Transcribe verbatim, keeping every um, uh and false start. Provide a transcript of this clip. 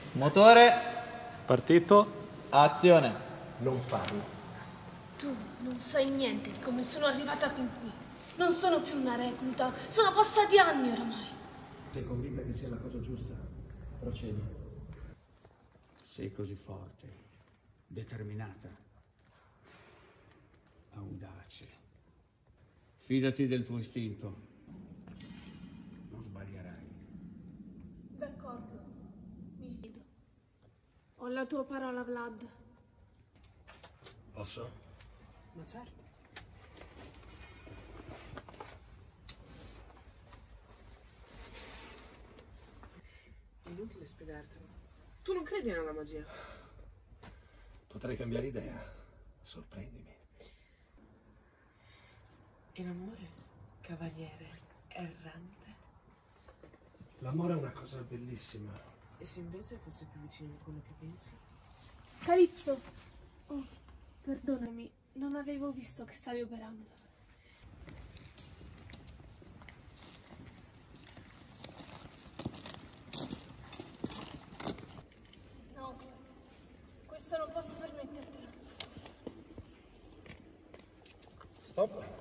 Motore. Partito. Azione. Non farlo. Tu non sai niente di come sono arrivata fin qui. Non sono più una recluta, sono passati anni oramai. Sei convinta che sia la cosa giusta? Procedi. Sei così forte, determinata, audace. Fidati del tuo istinto. Non sbaglierai. D'accordo, mi fido. Ho la tua parola, Vlad. Posso? Ma certo. È inutile spiegartelo. Tu non credi nella magia? Potrei cambiare idea. Sorprendimi. E l'amore, cavaliere errante? L'amore è una cosa bellissima. E se invece fosse più vicino di quello che pensi? Calypso. Oh, perdonami, non avevo visto che stavi operando. No, questo non posso permettertelo. Stop.